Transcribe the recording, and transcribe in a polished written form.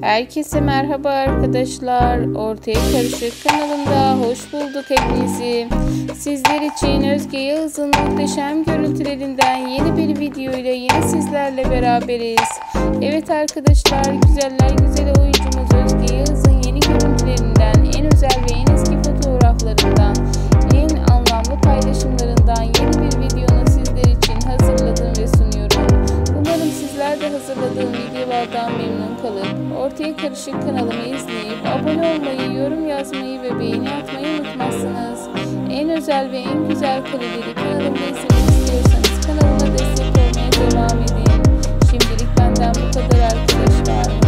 Herkese merhaba arkadaşlar. Ortaya Karışık kanalında hoş bulduk hepinizi. Sizler için Özge Yağız'ın muhteşem görüntülerinden yeni bir video ile yine sizlerle beraberiz. Evet arkadaşlar, güzeller güzeli oyuncumuz Özge Yağız'ın yeni görüntülerinden, en özel ve en eski fotoğraflarından, en anlamlı paylaşımlarından yeni bir videonu sizler için hazırladım ve sunuyorum. Umarım sizler de hazırladığım videolardan memnun kalıp Ortaya Karışık kanalımı izleyip abone olmayı, yorum yazmayı ve beğeni atmayı unutmazsınız. En özel ve en güzel kareleri kanalımda izlemek istiyorsanız kanalıma destek olmaya devam edin. Şimdilik benden bu kadar arkadaşlar.